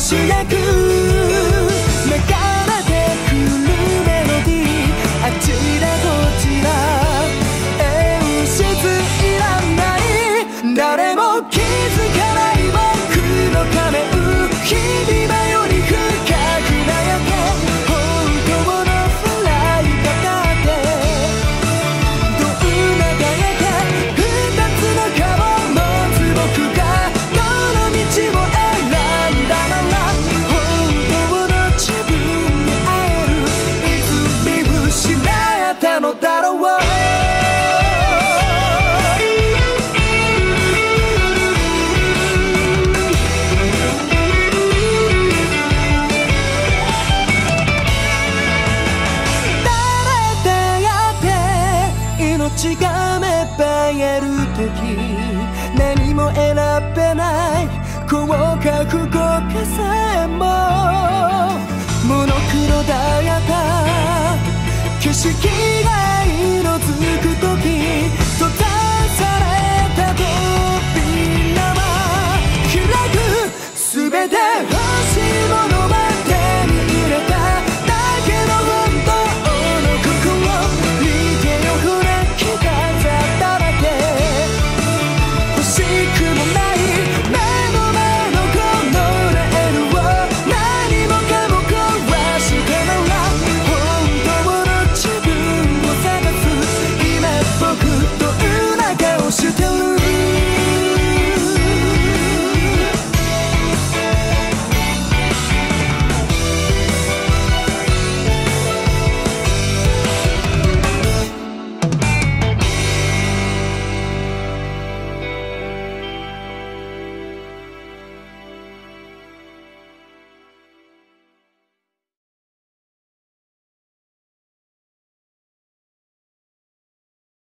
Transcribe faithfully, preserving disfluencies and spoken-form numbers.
主役流れてくるメロディーあちらこちら演出いらない誰も気づかない僕の仮面日々迷より深く悩んで本当のフライ方ってどんな輝け二つの顔を持つ僕がどの道を選んだなら本当の自分に会えるいつ見失ったのだろう命が芽生える時何も選べないこうか不幸かさえもモノクロだった景色が色づく時途絶